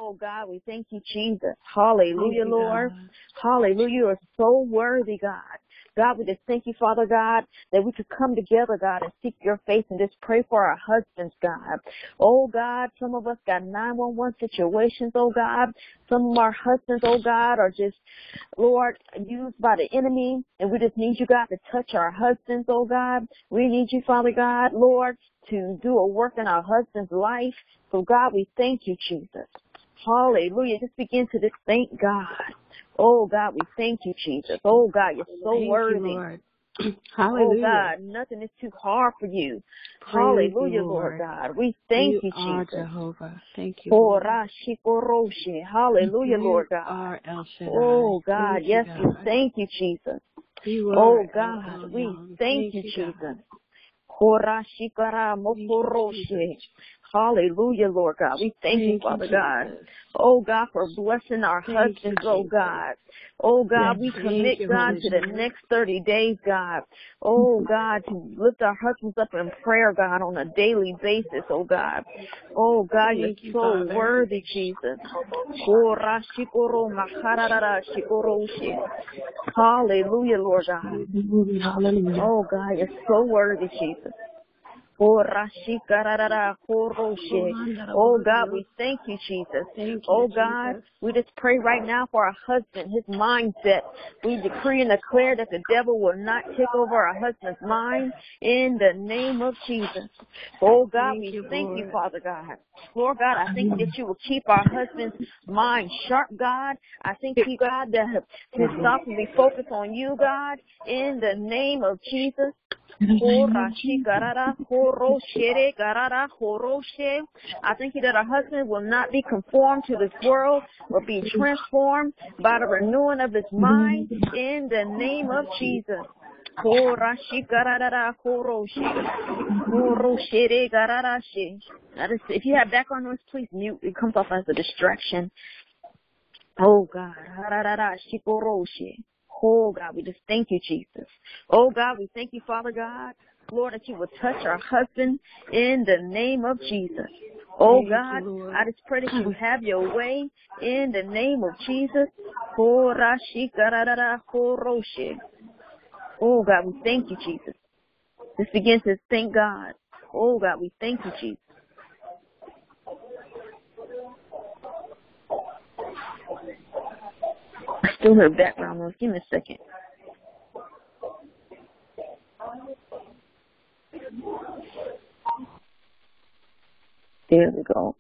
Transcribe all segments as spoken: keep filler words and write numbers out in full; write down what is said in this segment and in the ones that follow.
Oh, God, we thank you, Jesus. Hallelujah, you, Lord. God. Hallelujah. You are so worthy, God. God, we just thank you, Father God, that we could come together, God, and seek your face and just pray for our husbands, God. Oh, God, some of us got nine one one situations, oh, God. Some of our husbands, oh, God, are just, Lord, used by the enemy, and we just need you, God, to touch our husbands, oh, God. We need you, Father God, Lord, to do a work in our husband's life. So, God, we thank you, Jesus. Hallelujah. Just begin to just thank God. Oh, God, we thank you, Jesus. Oh, God, you're so Thank worthy. you, Lord. Oh, Hallelujah. God, nothing is too hard for you. Praise you, Hallelujah, Lord Lord. God. We thank You you, are Jesus. Jehovah. Thank you, Oh, Lord. Rashikoroshi. Hallelujah, You Lord God. are El Shaddai. Oh, God, Thank you, yes, we God. thank you, Jesus. You Oh, are El God, we Elyon. thank Thank you, you, Jesus. God. Horashikara Thank you, Jesus. mokoroshi. Hallelujah, Lord God. We thank you, Thank you, Father God. Jesus. Oh, God, for blessing our Thank you, husbands, oh, Jesus. God. Oh, God, we Thank commit, you, God, Holy to the Spirit. next thirty days, God. Oh, God, to lift our husbands up in prayer, God, on a daily basis, oh, God. Oh, God, you're Thank you, so Father. worthy, Jesus. Horashikoro makarara shikoroshi. Hallelujah, Lord God. Hallelujah. Oh, God, you're so worthy, Jesus. Oh, Rashikarara Horoshe. Oh, God, we thank you, Jesus. Thank you, Oh, God, Jesus. we just pray right now for our husband, his mindset. We decree and declare that the devil will not take over our husband's mind in the name of Jesus. Oh, God, Thank we you, thank you, Lord. Father God. Lord God, I thank you that you will keep our husband's mind sharp, God. I thank you, God, that his thoughts will be focused on you, God, in the name of Jesus. I thank you that our husband will not be conformed to this world, but be transformed by the renewing of his mind in the name of Jesus. If you have background noise, please mute. It comes off as a distraction. Oh, God. Oh, God, we just thank you, Jesus. Oh, God, we thank you, Father God. Lord, that you will touch our husband in the name of Jesus. Oh, God, I just pray that you have your way in the name of Jesus. Oh, God, we thank you, Jesus. Just begin to thank God. Oh, God, we thank you, Jesus. I still hear background noise. Give me a second. There we go.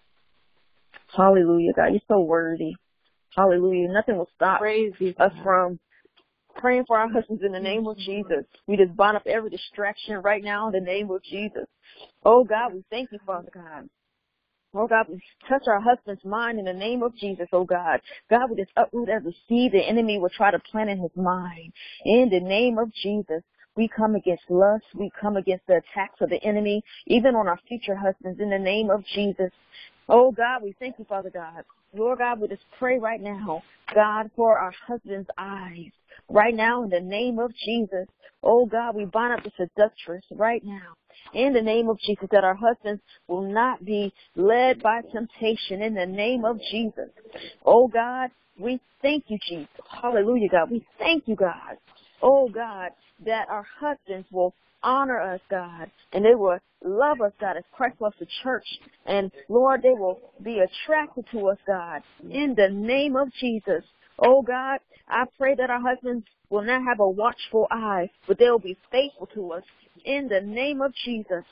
Hallelujah, God. You're so worthy. Hallelujah. Nothing will stop Praise you, us God. from praying for our husbands in the name of Jesus. We just bind up every distraction right now in the name of Jesus. Oh, God, we thank you, Father God. Oh, God, we touch our husband's mind in the name of Jesus, oh, God. God, we just uproot every seed the enemy will try to plant in his mind. In the name of Jesus, we come against lust. We come against the attacks of the enemy, even on our future husbands, in the name of Jesus. Oh, God, we thank you, Father God. Lord God, we just pray right now, God, for our husband's eyes. Right now, in the name of Jesus. Oh, God, we bind up the seductress right now. In the name of Jesus, that our husbands will not be led by temptation in the name of Jesus. Oh, God, we thank you, Jesus. Hallelujah, God. We thank you, God. Oh, God, that our husbands will honor us, God, and they will love us, God, as Christ loves the church. And, Lord, they will be attracted to us, God, in the name of Jesus. Oh, God, I pray that our husbands will not have a watchful eye, but they will be faithful to us in the name of Jesus.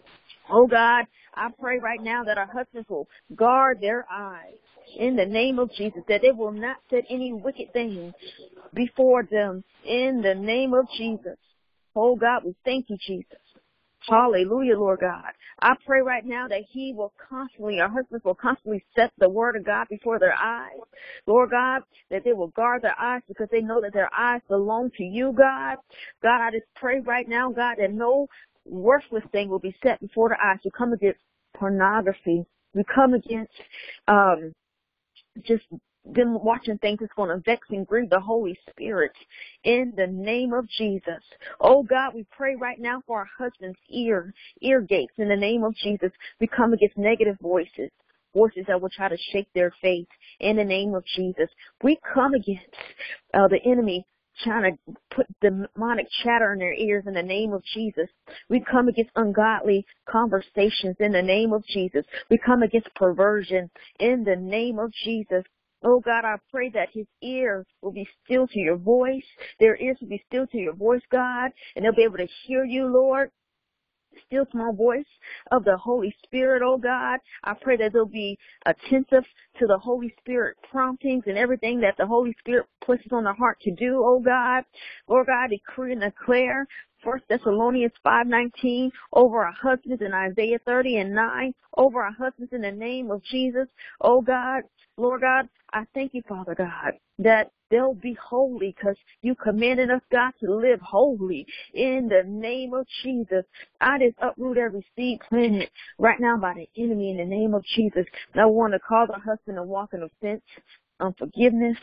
Oh, God, I pray right now that our husbands will guard their eyes in the name of Jesus, that they will not set any wicked things before them in the name of Jesus. Oh, God, we thank you, Jesus. Hallelujah, Lord God. I pray right now that he will constantly, our husbands will constantly set the word of God before their eyes. Lord God, that they will guard their eyes because they know that their eyes belong to you, God. God, I just pray right now, God, that no worthless thing will be set before their eyes. We come against pornography. We come against um, just them watching things that's going to vex and grieve the Holy Spirit in the name of Jesus. Oh, God, we pray right now for our husband's ear, ear gates in the name of Jesus. We come against negative voices. voices that will try to shake their faith in the name of Jesus. We come against uh, the enemy trying to put demonic chatter in their ears in the name of Jesus. We come against ungodly conversations in the name of Jesus. We come against perversion in the name of Jesus. Oh God, I pray that his ear will be still to your voice. Their ears will be still to your voice, God, and they'll be able to hear you, Lord. Still small voice of the Holy Spirit, oh God. I pray that they'll be attentive to the Holy Spirit promptings and everything that the Holy Spirit places on their heart to do, oh God. Lord God, decree and declare First Thessalonians five nineteen over our husbands and Isaiah thirty and nine over our husbands in the name of Jesus, oh God. Lord God, I thank you, Father God, that they'll be holy because you commanded us, God, to live holy in the name of Jesus. I just uproot every seed planted right now by the enemy in the name of Jesus. And I want to call the husband and walk in offense, unforgiveness.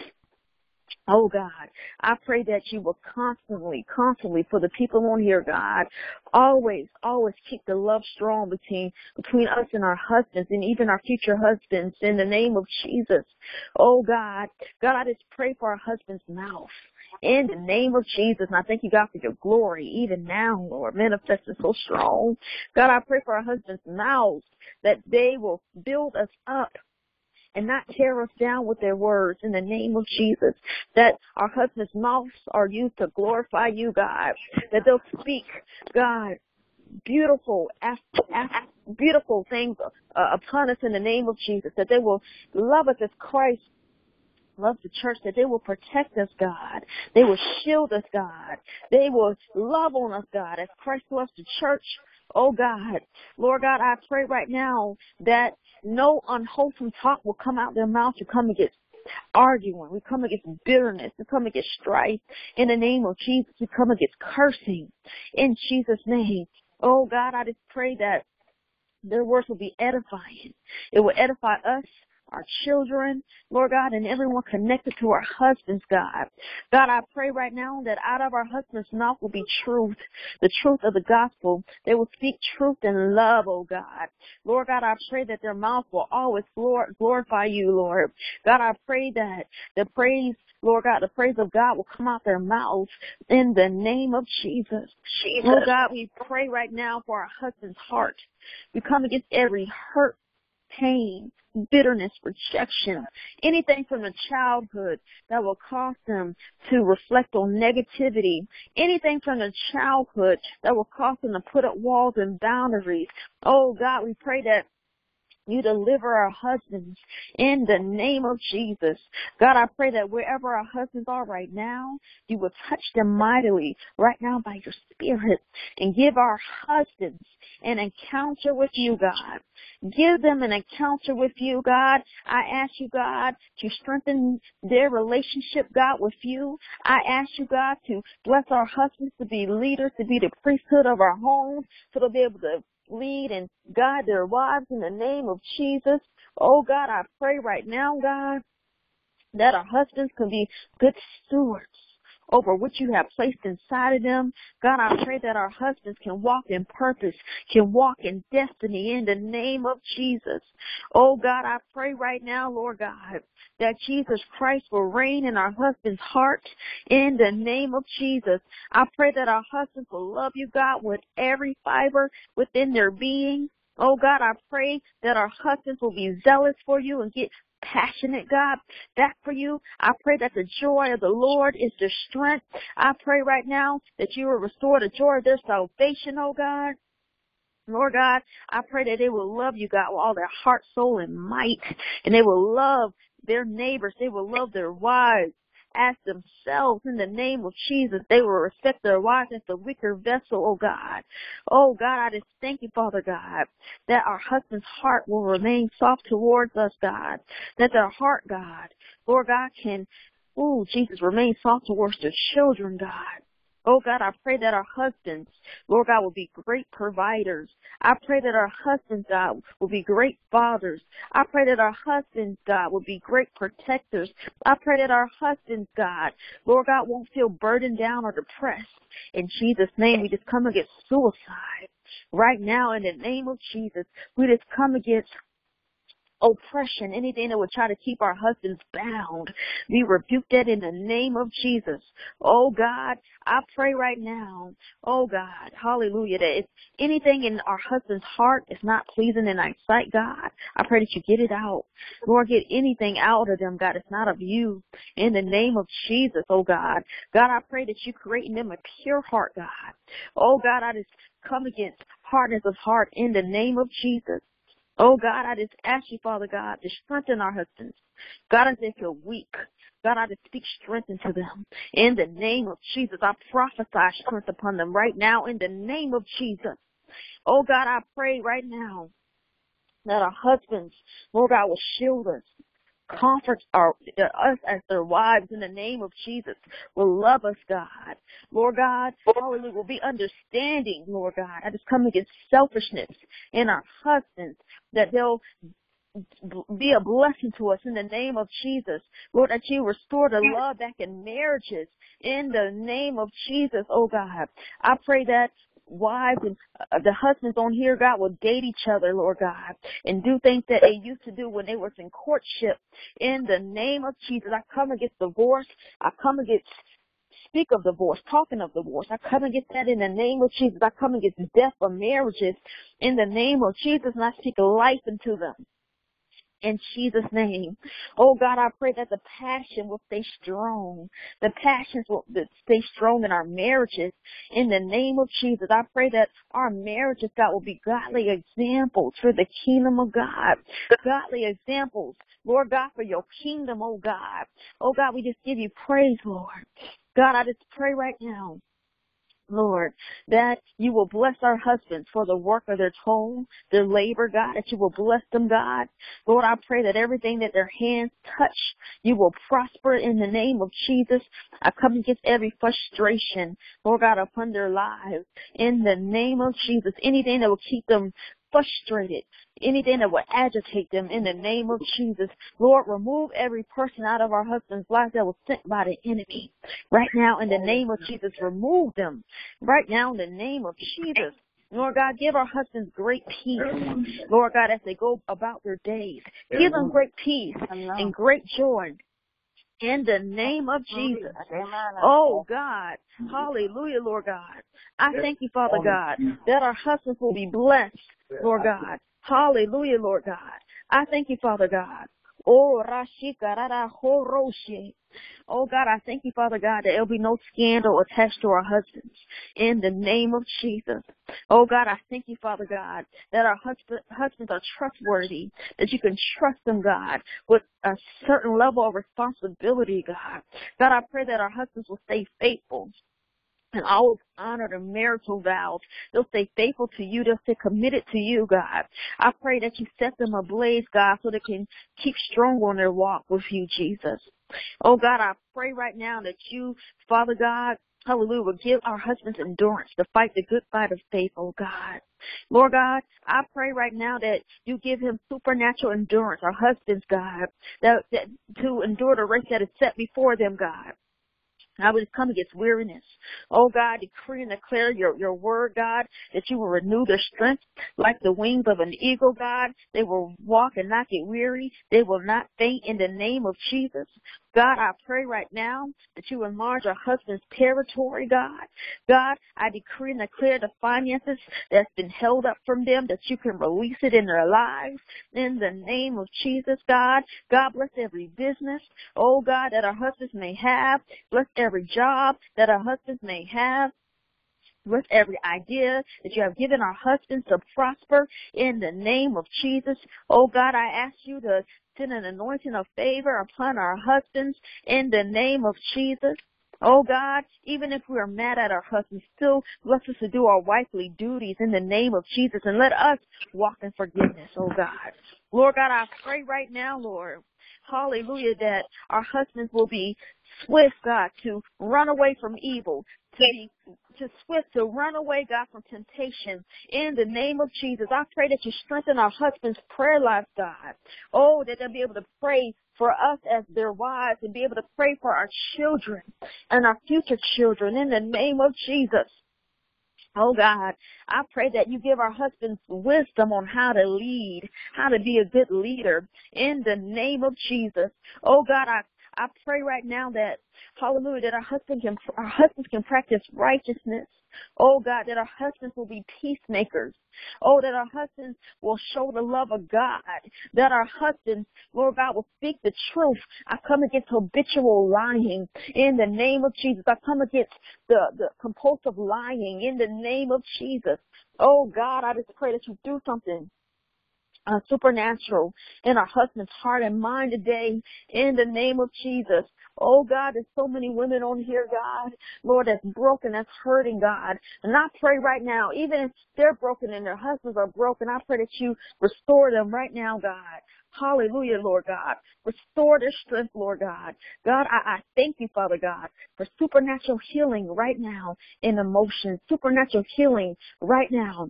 Oh God, I pray that you will constantly, constantly, for the people on here, God, always, always keep the love strong between, between us and our husbands and even our future husbands in the name of Jesus. Oh God, God, I just pray for our husband's mouth. In the name of Jesus, and I thank you, God, for your glory, even now, Lord, manifest it so strong. God, I pray for our husbands' mouths, that they will build us up and not tear us down with their words in the name of Jesus, that our husbands' mouths are used to glorify you, God, that they'll speak, God, beautiful, beautiful things uh, upon us in the name of Jesus, that they will love us as Christ loves the church, that they will protect us, God. They will shield us, God. They will love on us, God, as Christ loves the church. Oh, God. Lord God, I pray right now that no unwholesome talk will come out their mouth to come against arguing. We come against bitterness. We come against strife. In the name of Jesus, we come against cursing. In Jesus' name. Oh, God, I just pray that their words will be edifying. It will edify us, our children, Lord God, and everyone connected to our husbands, God. God, I pray right now that out of our husbands' mouth will be truth, the truth of the gospel. They will speak truth and love, oh God. Lord God, I pray that their mouth will always glorify you, Lord. God, I pray that the praise, Lord God, the praise of God will come out their mouths in the name of Jesus. Jesus. Oh God, we pray right now for our husband's heart. We come against every hurt, pain, bitterness, rejection, anything from the childhood that will cause them to reflect on negativity, anything from the childhood that will cause them to put up walls and boundaries. Oh God, we pray that you deliver our husbands in the name of Jesus. God, I pray that wherever our husbands are right now, you will touch them mightily right now by your Spirit and give our husbands an encounter with you, God. Give them an encounter with you, God. I ask you, God, to strengthen their relationship, God, with you. I ask you, God, to bless our husbands to be leaders, to be the priesthood of our homes, so they'll be able to lead and guide their wives in the name of Jesus. Oh, God, I pray right now, God, that our husbands can be good stewards over what you have placed inside of them. God, I pray that our husbands can walk in purpose, can walk in destiny in the name of Jesus. Oh, God, I pray right now, Lord God, that Jesus Christ will reign in our husbands' heart in the name of Jesus. I pray that our husbands will love you, God, with every fiber within their being. Oh, God, I pray that our husbands will be zealous for you and get passionate, God, back for you. I pray that the joy of the Lord is their strength. I pray right now that you will restore the joy of their salvation, oh God. Lord God, I pray that they will love you, God, with all their heart, soul, and might. And they will love their neighbors. They will love their wives as themselves in the name of Jesus. They will respect their wives as the weaker vessel, oh God. Oh God, I just thank you, Father God, that our husband's heart will remain soft towards us, God. That their heart, God, Lord God, can, oh Jesus, remain soft towards their children, God. Oh, God, I pray that our husbands, Lord God, will be great providers. I pray that our husbands, God, will be great fathers. I pray that our husbands, God, will be great protectors. I pray that our husbands, God, Lord God, won't feel burdened down or depressed. In Jesus' name, we just come against suicide. Right now, in the name of Jesus, we just come against oppression, anything that would try to keep our husbands bound. We rebuke that in the name of Jesus. Oh God, I pray right now, oh God, hallelujah, that if anything in our husband's heart is not pleasing in thy sight, God, I pray that you get it out. Lord, get anything out of them, God, it's not of you. In the name of Jesus, oh God. God, I pray that you create in them a pure heart, God. Oh God, I just come against hardness of heart in the name of Jesus. Oh, God, I just ask you, Father God, to strengthen our husbands. God, as they feel weak, God, I just speak strength into them. In the name of Jesus, I prophesy strength upon them right now in the name of Jesus. Oh, God, I pray right now that our husbands, Lord God, will shield us. Comfort our, us as their wives in the name of Jesus. Will love us, God. Lord God, hallelujah, will be understanding, Lord God. I just come against selfishness in our husbands, that they'll be a blessing to us in the name of Jesus. Lord, that you restore the love back in marriages in the name of Jesus, oh God. I pray that wives and uh, the husbands on here, God, will date each other, Lord God, and do things that they used to do when they were in courtship. In the name of Jesus, I come against divorce. I come against speak of divorce, talking of divorce. I come against that in the name of Jesus. I come against death of marriages in the name of Jesus, and I speak life into them. In Jesus' name. Oh, God, I pray that the passion will stay strong. The passions will stay strong in our marriages. In the name of Jesus, I pray that our marriages, God, will be godly examples for the kingdom of God. Godly examples, Lord God, for your kingdom, oh God. Oh, God, we just give you praise, Lord. God, I just pray right now, Lord, that you will bless our husbands for the work of their home, their labor, God, that you will bless them, God. Lord, I pray that everything that their hands touch, you will prosper in the name of Jesus. I come against every frustration, Lord God, upon their lives. In the name of Jesus, anything that will keep them frustrated, anything that will agitate them in the name of Jesus. Lord, remove every person out of our husband's life that was sent by the enemy. Right now, in the name of Jesus, remove them. Right now, in the name of Jesus. Lord God, give our husbands great peace. Lord God, as they go about their days, give them great peace and great joy. In the name of Jesus. Oh, God. Hallelujah, Lord God. I thank you, Father God, that our husbands will be blessed, Lord God. Hallelujah, Lord God. I thank you, Father God. Oh, Rashika Rara Horoshi. Oh, God, I thank you, Father God, that there'll be no scandal attached to our husbands. In the name of Jesus. Oh, God, I thank you, Father God, that our husband, husbands are trustworthy, that you can trust them, God, with a certain level of responsibility, God. God, I pray that our husbands will stay faithful and always honor the marital vows. They'll stay faithful to you. They'll stay committed to you, God. I pray that you set them ablaze, God, so they can keep strong on their walk with you, Jesus. Oh, God, I pray right now that you, Father God, hallelujah, will give our husbands endurance to fight the good fight of faith, oh God. Lord God, I pray right now that you give him supernatural endurance, our husbands, God, that, that to endure the race that is set before them, God. I would come against weariness. Oh, God, decree and declare your, your word, God, that you will renew their strength like the wings of an eagle, God. They will walk and not get weary. They will not faint in the name of Jesus. God, I pray right now that you enlarge our husband's territory, God. God, I decree and declare the finances that's been held up from them, that you can release it in their lives. In the name of Jesus, God. God, bless every business, oh God, that our husbands may have. Bless every job that our husbands may have. With every idea that you have given our husbands to prosper in the name of Jesus. Oh God, I ask you to send an anointing of favor upon our husbands in the name of Jesus. Oh God, even if we are mad at our husbands, still bless us to do our wifely duties in the name of Jesus, and let us walk in forgiveness, oh God. Lord God, I pray right now, Lord, hallelujah, that our husbands will be swift, God, to run away from evil, to be to swift to run away, God, from temptation. In the name of Jesus, I pray that you strengthen our husbands' prayer life, God. Oh, that they'll be able to pray for us as their wives and be able to pray for our children and our future children in the name of Jesus. Oh God, I pray that you give our husbands wisdom on how to lead, how to be a good leader in the name of Jesus. Oh God, I, I pray right now that, hallelujah, that our husband can, our husbands can practice righteousness. Oh God, that our husbands will be peacemakers. Oh, that our husbands will show the love of God. That our husbands, Lord God, will speak the truth. I come against habitual lying in the name of Jesus. I come against the, the compulsive lying in the name of Jesus. Oh God, I just pray that you do something Uh, supernatural in our husband's heart and mind today in the name of Jesus. Oh God, there's so many women on here, God, Lord, that's broken, that's hurting, God. And I pray right now, even if they're broken and their husbands are broken, I pray that you restore them right now, God. Hallelujah, Lord God. Restore their strength, Lord God. God, I, I thank you, Father God, for supernatural healing right now in emotions, supernatural healing right now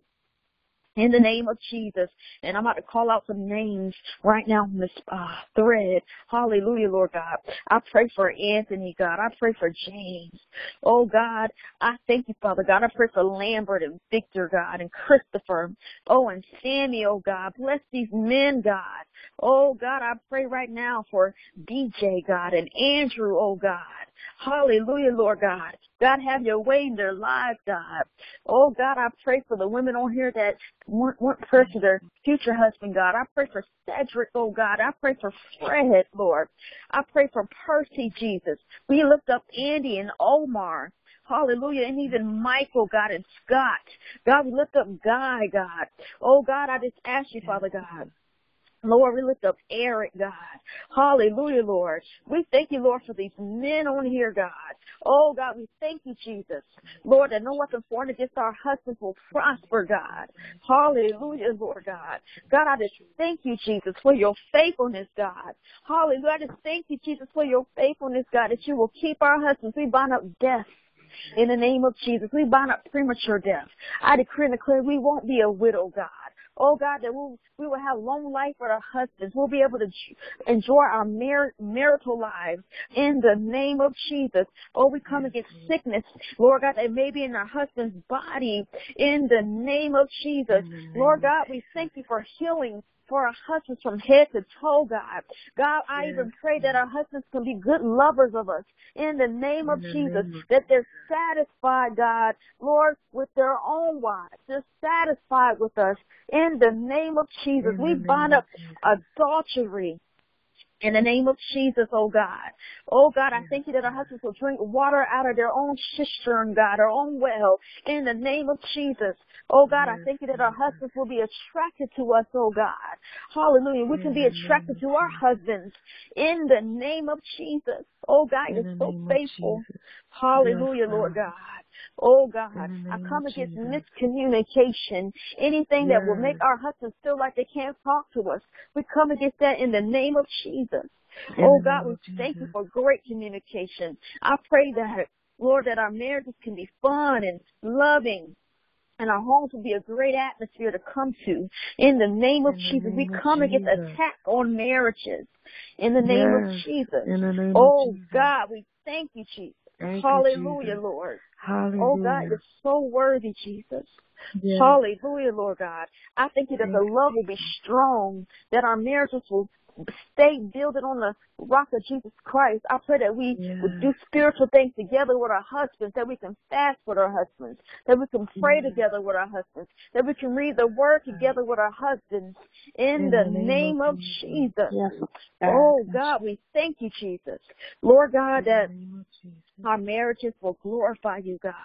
in the name of Jesus. And I'm about to call out some names right now on this uh, thread. Hallelujah, Lord God. I pray for Anthony, God. I pray for James. Oh, God, I thank you, Father God. I pray for Lambert and Victor, God, and Christopher. Oh, and Samuel, God. Bless these men, God. Oh, God, I pray right now for D J, God, and Andrew, oh, God. Hallelujah, Lord God. God, have your way in their lives, God. Oh, God, I pray for the women on here that weren't, weren't praying for their future husband, God. I pray for Cedric, oh, God. I pray for Fred, Lord. I pray for Percy, Jesus. We lift up Andy and Omar. Hallelujah. And even Michael, God, and Scott. God, we lift up Guy, God. Oh, God, I just ask you, Father God. Lord, we lift up Eric, God. Hallelujah, Lord. We thank you, Lord, for these men on here, God. Oh, God, we thank you, Jesus. Lord, that no weapon formed against our husbands will prosper, God. Hallelujah, Lord God. God, I just thank you, Jesus, for your faithfulness, God. Hallelujah. I just thank you, Jesus, for your faithfulness, God, that you will keep our husbands. We bind up death. In the name of Jesus, we bind up premature death. I decree and declare we won't be a widow, God. Oh, God, that we'll, we will have long life with our husbands. We'll be able to enjoy our mar- marital lives in the name of Jesus. Oh, we come against sickness, Lord God, that may be in our husband's body in the name of Jesus. Lord God, we thank you for healing for our husbands from head to toe, God. God, I even pray that our husbands can be good lovers of us in the name of Jesus, that they're satisfied, God, Lord, with their own wives. They're satisfied with us in the name of Jesus. We bind up adultery in the name of Jesus, oh God. Oh God, I thank you that our husbands will drink water out of their own cistern, God, our own well, in the name of Jesus. Oh God, I thank you that our husbands will be attracted to us, oh God. Hallelujah. We can be attracted to our husbands in the name of Jesus. Oh God, you're so faithful. Hallelujah, Lord God. Oh, God, I come against miscommunication, anything that will make our husbands feel like they can't talk to us. We come against that in the name of Jesus. Oh, God, we thank you for great communication. I pray that, Lord, that our marriages can be fun and loving, and our homes will be a great atmosphere to come to. In the name of Jesus, we come against attack on marriages. In the name of Jesus. Oh, God, we thank you, Jesus. Thank Hallelujah, you, Jesus. Lord. Hallelujah. Oh, God, you're so worthy, Jesus. Yes. Hallelujah, Lord God. I thank you that the love will be strong, that our marriages will stay building on the rock of Jesus Christ. I pray that we yes. would do spiritual things together with our husbands, that we can fast with our husbands, that we can pray yes. together with our husbands, that we can read the word together with our husbands in, in the, the name, name of Jesus. Jesus. Yes. Oh, God, we thank you, Jesus. Lord God, that our marriages will glorify you, God.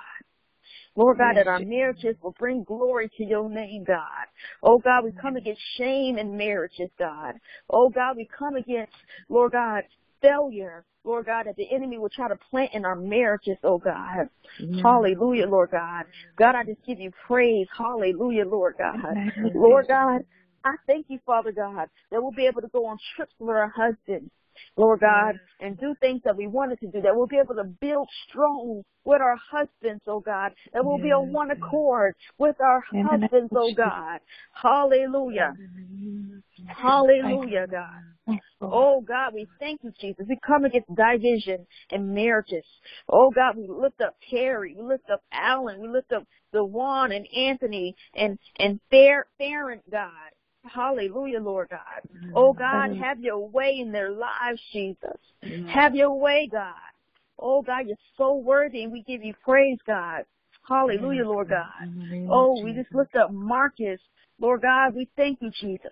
Lord God, that our marriages will bring glory to your name, God. Oh, God, we come against shame in marriages, God. Oh, God, we come against, Lord God, failure, Lord God, that the enemy will try to plant in our marriages, oh, God. Yeah. Hallelujah, Lord God. God, I just give you praise. Hallelujah, Lord God. Lord God, I thank you, Father God, that we'll be able to go on trips with our husbands, Lord God, and do things that we wanted to do, that we'll be able to build strong with our husbands, oh God, that we'll be on one accord with our husbands, oh God. Hallelujah. Hallelujah, God. Oh, God, we thank you, Jesus. We come against division and marriages. Oh, God, we lift up Terry. We lift up Alan. We lift up Dewan and Anthony and, and Fair, Farron, God. Hallelujah, Lord God. Oh, God, have your way in their lives, Jesus. Have your way, God. Oh, God, you're so worthy, and we give you praise, God. Hallelujah, Lord God. Oh, we just lift up Marcus. Lord God, we thank you, Jesus.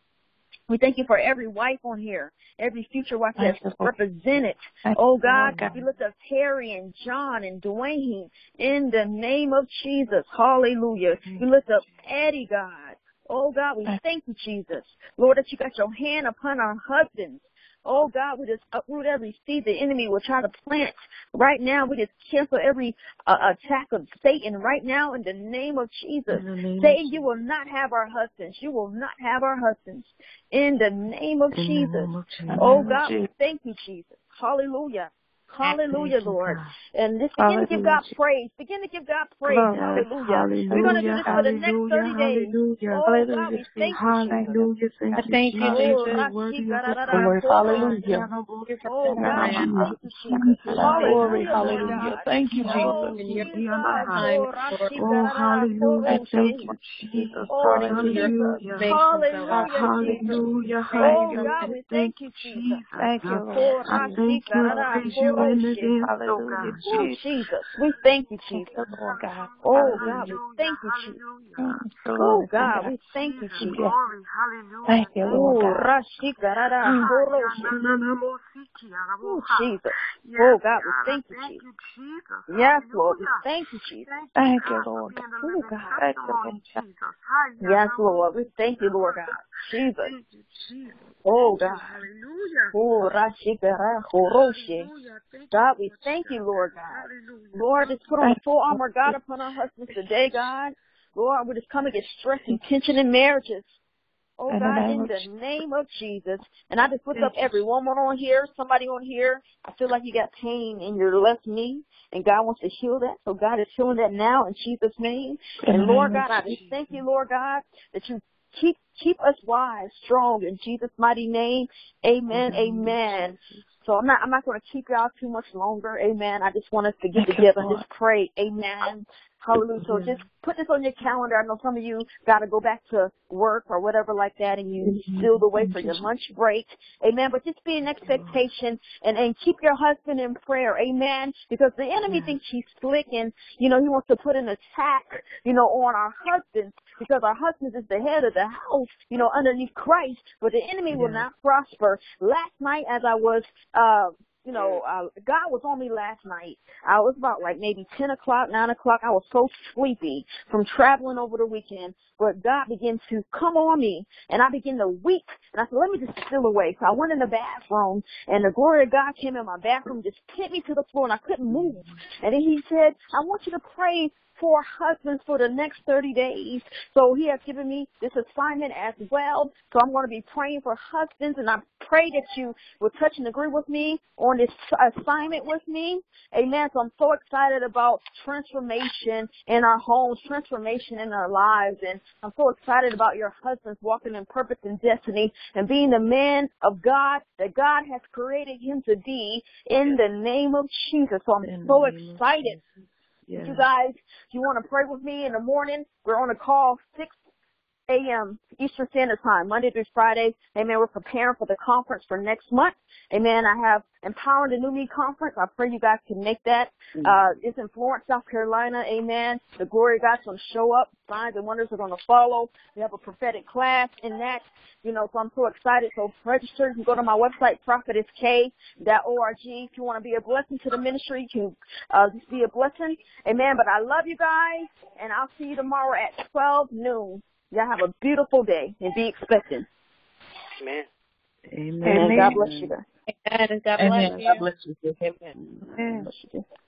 We thank you for every wife on here, every future wife that's represented. Oh, God, we lift up Terry and John and Dwayne in the name of Jesus. Hallelujah. We lift up Eddie, God. Oh, God, we thank you, Jesus. Lord, that you got your hand upon our husbands. Oh, God, we just uproot every seed the enemy will try to plant. Right now, we just cancel every uh, attack of Satan right now in the name of Jesus. Satan, you will not have our husbands. You will not have our husbands in the name of Jesus. Oh, God, we thank you, Jesus. Hallelujah. Hallelujah, Lord. And just begin to give God praise. Begin to give God praise. Hallelujah. We're going to do this for the next thirty days. Oh, God, we thank you, Jesus. I thank you, Jesus. Lord, Hallelujah. Oh, God, we thank you, Jesus. Glory, Hallelujah, Lord hallelujah. God. Thank you, Oh, Jesus. Jesus. Time, Oh, hallelujah. Thank you, Jesus. Oh, Hallelujah. Jesus. Hallelujah, Jesus. Oh, God, we thank you, Jesus. Thank you, Lord. Oh, thank you, Hallelujah, Oh, Jesus. Jesus. We thank you, Thank Jesus. you, Lord God. Oh, God, we thank you, Jesus. Oh, God, we thank you, Jesus. Thank you, Lord Oh, God. Rashikarara, Horoshe. Oh, Jesus. Oh, God, we thank you, Jesus. Yes, Lord, we thank you, Jesus. Thank you, Lord. Oh, God. Thank you, Lord God. Yes, Lord, we thank you, Lord God. Jesus. Oh, God. Oh, Rashikara, Horoshe. God, we thank you, Lord God. Lord, just put on the full armor, God, upon our husbands today, God. Lord, we just come against stress and tension in marriages. Oh, God, in the name of Jesus. And I just lift up every woman on here, somebody on here. I feel like you got pain in your left knee, and God wants to heal that. So God is healing that now in Jesus' name. And Lord God, I just thank you, Lord God, that you keep keep us wise, strong in Jesus' mighty name. Amen, amen. So I'm not I'm not going to keep y'all too much longer. Amen. I just want us to get together and just pray. Amen. Hallelujah. So just put this on your calendar. I know some of you got to go back to work or whatever like that, and you still away for your lunch break. Amen. But just be in expectation and, and keep your husband in prayer. Amen. Because the enemy thinks he's slick, and, you know, he wants to put an attack, you know, on our husbands, because our husbands is the head of the house, you know, underneath Christ. But the enemy will not prosper. Last night as I was, uh, you know, uh, God was on me last night. I was about like maybe ten o'clock, nine o'clock. I was so sleepy from traveling over the weekend. But God began to come on me, and I began to weep. And I said, let me just steal away. So I went in the bathroom, and the glory of God came in my bathroom, just hit me to the floor, and I couldn't move. And then he said, I want you to pray for husbands for the next thirty days. So he has given me this assignment as well. So I'm going to be praying for husbands, and I pray that you will touch and agree with me on this assignment with me. Amen. So I'm so excited about transformation in our homes, transformation in our lives, and I'm so excited about your husbands walking in purpose and destiny and being the man of God that God has created him to be in the name of Jesus. So I'm so excited. Yes. You guys, if you want to pray with me in the morning, we're on a call six a.m. Eastern Standard Time, Monday through Friday. Amen. We're preparing for the conference for next month. Amen. I have Empowering the New Me Conference. I pray you guys can make that. Uh, it's in Florence, South Carolina. Amen. The glory of God's going to show up. Signs and wonders are going to follow. We have a prophetic class in that. You know, so I'm so excited. So register. You can go to my website, prophetess k dot org. If you want to be a blessing to the ministry, you can uh, just be a blessing. Amen. But I love you guys, and I'll see you tomorrow at twelve noon. Y'all have a beautiful day and be expecting. Amen. Amen. Amen. God bless you guys. Amen. God bless Amen. you. God bless you. Amen. Amen. God bless you.